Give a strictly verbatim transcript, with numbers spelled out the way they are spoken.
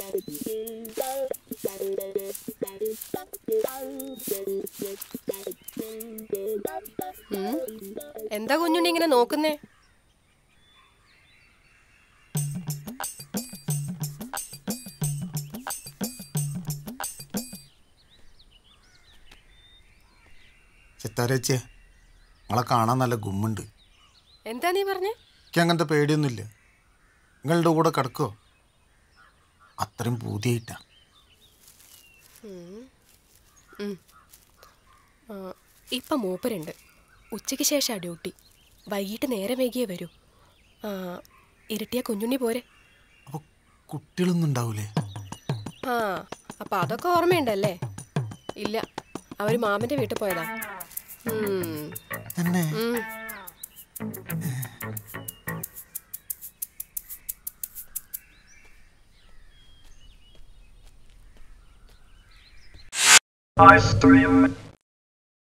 എന്താ കുഞ്ഞുണ്ണി ഇങ്ങനെ നോക്കുന്നേ? ചിത്താരേച്ചിയെ നിങ്ങളെ കാണാൻ നല്ല ഗുമ്മുണ്ട്. എന്താ നീ പറഞ്ഞേ? എനിക്ക് അങ്ങനത്തെ പേടിയൊന്നുമില്ല. നിങ്ങളുടെ കൂടെ കിടക്കോ? അത്രയും പൂതിയായിട്ടാ. ഇപ്പം മൂപ്പരുണ്ട്. ഉച്ചയ്ക്ക് ശേഷമാണ് ഡ്യൂട്ടി. വൈകിട്ട് നേരെ വൈകിയേ വരൂ. ഇരട്ടിയ കുഞ്ഞുണ്ണി പോരെ. അപ്പോൾ കുട്ടികളൊന്നും ഉണ്ടാവൂലേ? ആ, അപ്പം അതൊക്കെ ഓർമ്മയുണ്ടല്ലേ? ഇല്ല, അവർ മാമൻ്റെ വീട്ടിൽ പോയതാ. തന്നെ Istream.